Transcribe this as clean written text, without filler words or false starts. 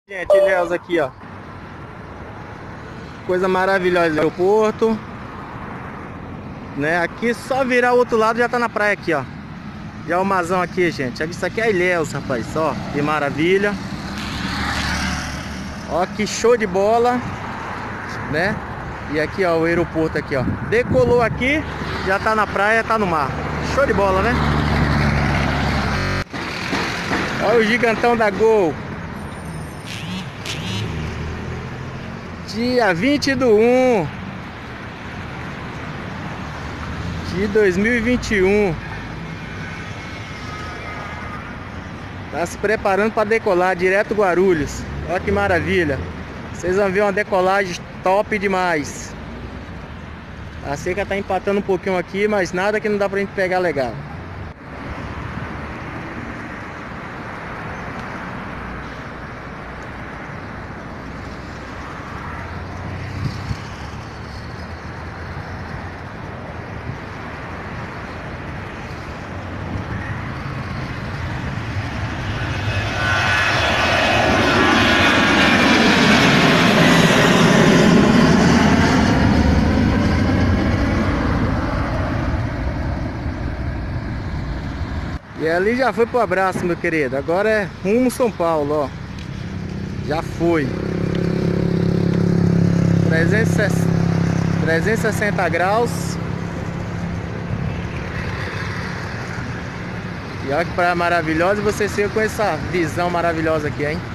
Gente, Ilhéus aqui, ó. Coisa maravilhosa do aeroporto, né? Aqui só virar o outro lado já tá na praia aqui, ó. Já o Mazão aqui, gente. Isso aqui é Ilhéus, rapaz. Ó, que maravilha. Ó, que show de bola, né? E aqui, ó, o aeroporto aqui, ó. Decolou aqui, já tá na praia, tá no mar. Show de bola, né? Olha o gigantão da Gol. Dia 20/1 de 2021. Tá se preparando para decolar direto Guarulhos. Olha que maravilha. Vocês vão ver uma decolagem top demais. A seca tá empatando um pouquinho aqui, mas nada que não dá pra gente pegar legal. E ali já foi pro abraço, meu querido. Agora é rumo São Paulo, ó. Já foi. 360 graus. E olha que praia maravilhosa. E vocês ficam com essa visão maravilhosa aqui, hein?